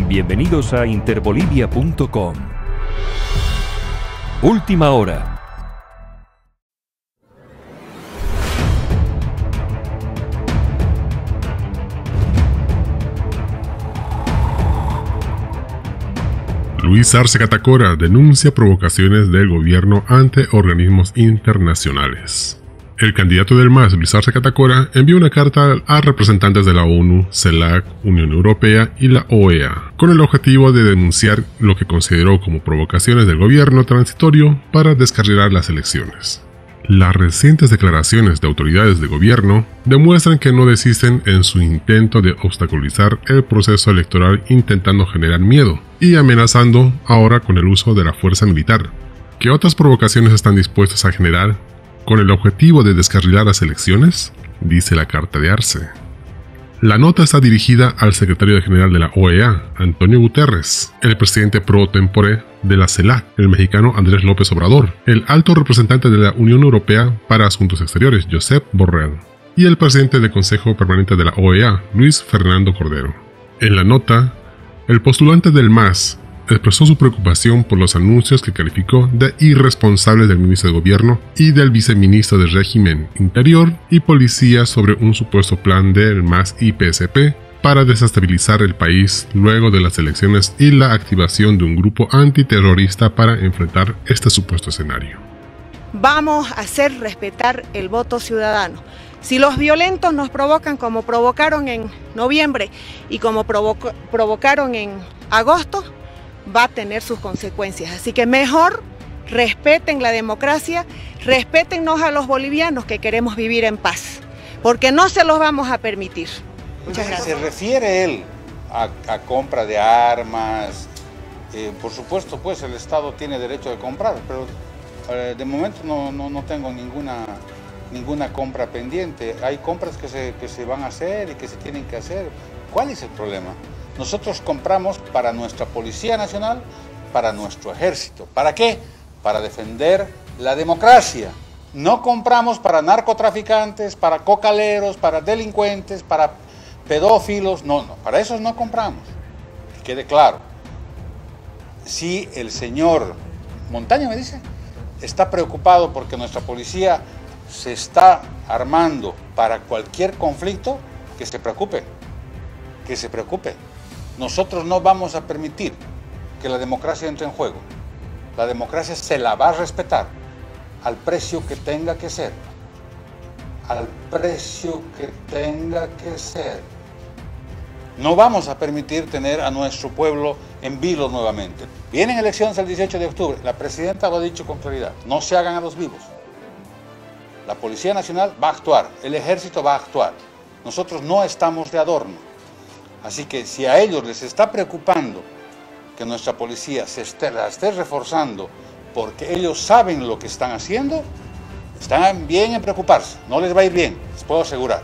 Bienvenidos a interbolivia.com. Última hora. Luis Arce Catacora denuncia provocaciones del gobierno ante organismos internacionales. El candidato del MAS, Luis Arce Catacora, envió una carta a representantes de la ONU, CELAC, Unión Europea y la OEA, con el objetivo de denunciar lo que consideró como provocaciones del gobierno transitorio para descarrilar las elecciones. Las recientes declaraciones de autoridades de gobierno demuestran que no desisten en su intento de obstaculizar el proceso electoral, intentando generar miedo y amenazando ahora con el uso de la fuerza militar. ¿Qué otras provocaciones están dispuestos a generar con el objetivo de descarrilar las elecciones? Dice la carta de Arce. La nota está dirigida al secretario general de la OEA, Antonio Guterres, el presidente pro tempore de la CELAC, el mexicano Andrés López Obrador, el alto representante de la Unión Europea para Asuntos Exteriores, Josep Borrell, y el presidente del Consejo Permanente de la OEA, Luis Fernando Cordero. En la nota, el postulante del MAS expresó su preocupación por los anuncios que calificó de irresponsables del ministro de Gobierno y del viceministro de Régimen Interior y Policía sobre un supuesto plan del MAS y PSP para desestabilizar el país luego de las elecciones y la activación de un grupo antiterrorista para enfrentar este supuesto escenario. Vamos a hacer respetar el voto ciudadano. Si los violentos nos provocan como provocaron en noviembre y como provocaron en agosto, va a tener sus consecuencias. Así que mejor respeten la democracia, respétennos a los bolivianos que queremos vivir en paz, porque no se los vamos a permitir. Muchas gracias. Se refiere él a compra de armas. Por supuesto, pues el Estado tiene derecho de comprar, pero de momento no tengo ninguna compra pendiente. Hay compras que se van a hacer y que se tienen que hacer. ¿Cuál es el problema? Nosotros compramos para nuestra Policía Nacional, para nuestro Ejército. ¿Para qué? Para defender la democracia. No compramos para narcotraficantes, para cocaleros, para delincuentes, para pedófilos. No, para esos no compramos. Que quede claro. Si el señor Montaño, me dice, está preocupado porque nuestra policía se está armando para cualquier conflicto, que se preocupe. Que se preocupe. Nosotros no vamos a permitir que la democracia entre en juego. La democracia se la va a respetar al precio que tenga que ser. Al precio que tenga que ser. No vamos a permitir tener a nuestro pueblo en vilo nuevamente. Vienen elecciones el 18 de octubre. La presidenta lo ha dicho con claridad. No se hagan a los vivos. La Policía Nacional va a actuar. El Ejército va a actuar. Nosotros no estamos de adorno. Así que si a ellos les está preocupando que nuestra policía la esté reforzando porque ellos saben lo que están haciendo, están bien en preocuparse. No les va a ir bien, les puedo asegurar.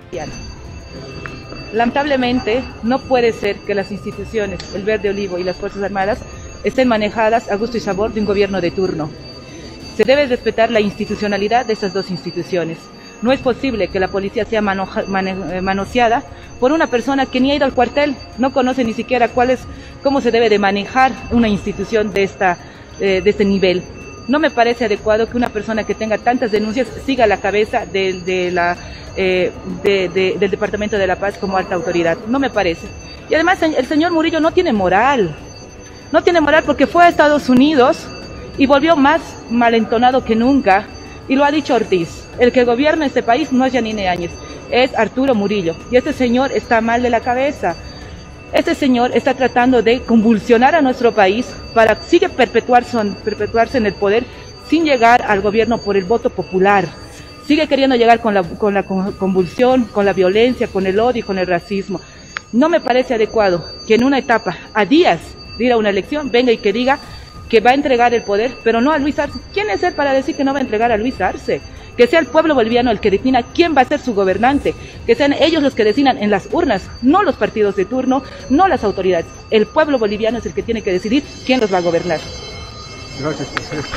Lamentablemente, no puede ser que las instituciones, el Verde Olivo y las Fuerzas Armadas, estén manejadas a gusto y sabor de un gobierno de turno. Se debe respetar la institucionalidad de estas dos instituciones. No es posible que la policía sea manoseada por una persona que ni ha ido al cuartel, no conoce ni siquiera cómo se debe de manejar una institución de este nivel. No me parece adecuado que una persona que tenga tantas denuncias siga a la cabeza del Departamento de la Paz como alta autoridad. No me parece. Y además el señor Murillo no tiene moral. No tiene moral porque fue a Estados Unidos y volvió más malentonado que nunca. Y lo ha dicho Ortiz. El que gobierna este país no es Yanine Áñez, es Arturo Murillo. Y este señor está mal de la cabeza. Este señor está tratando de convulsionar a nuestro país para sigue perpetuarse en el poder sin llegar al gobierno por el voto popular. Sigue queriendo llegar con la convulsión, con la violencia, con el odio y con el racismo. No me parece adecuado que en una etapa, a días de ir a una elección, venga y que diga que va a entregar el poder, pero no a Luis Arce. ¿Quién es él para decir que no va a entregar a Luis Arce? Que sea el pueblo boliviano el que defina quién va a ser su gobernante, que sean ellos los que decidan en las urnas, no los partidos de turno, no las autoridades. El pueblo boliviano es el que tiene que decidir quién los va a gobernar. Gracias, presidente.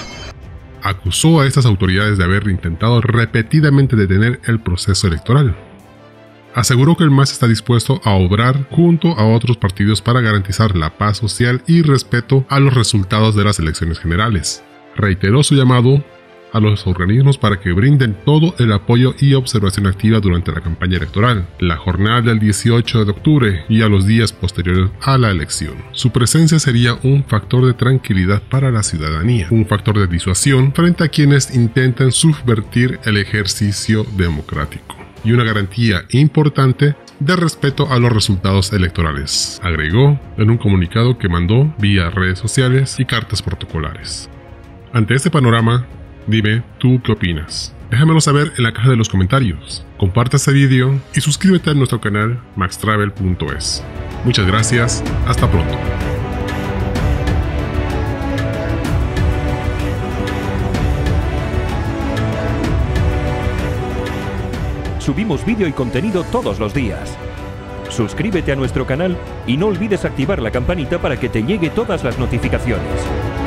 Acusó a estas autoridades de haber intentado repetidamente detener el proceso electoral. Aseguró que el MAS está dispuesto a obrar junto a otros partidos para garantizar la paz social y respeto a los resultados de las elecciones generales. Reiteró su llamado a los organismos para que brinden todo el apoyo y observación activa durante la campaña electoral, la jornada del 18 de octubre y a los días posteriores a la elección. Su presencia sería un factor de tranquilidad para la ciudadanía, un factor de disuasión frente a quienes intentan subvertir el ejercicio democrático y una garantía importante de respeto a los resultados electorales, agregó en un comunicado que mandó vía redes sociales y cartas protocolares. Ante este panorama, dime, ¿tú qué opinas? Déjamelo saber en la caja de los comentarios. Comparte este video y suscríbete a nuestro canal maxtravel.es. Muchas gracias, hasta pronto. Subimos vídeo y contenido todos los días. Suscríbete a nuestro canal y no olvides activar la campanita para que te llegue todas las notificaciones.